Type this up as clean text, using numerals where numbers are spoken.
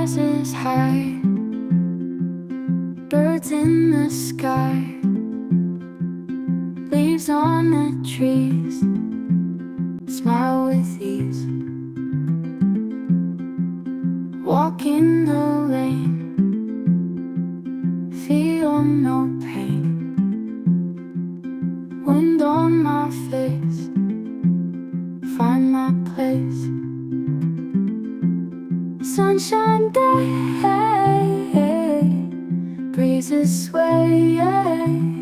rises high, birds in the sky, leaves on the trees smile with ease. Walk in the lane, feel no pain. Wind on my face, find my place. Sunshine day, breezes sway.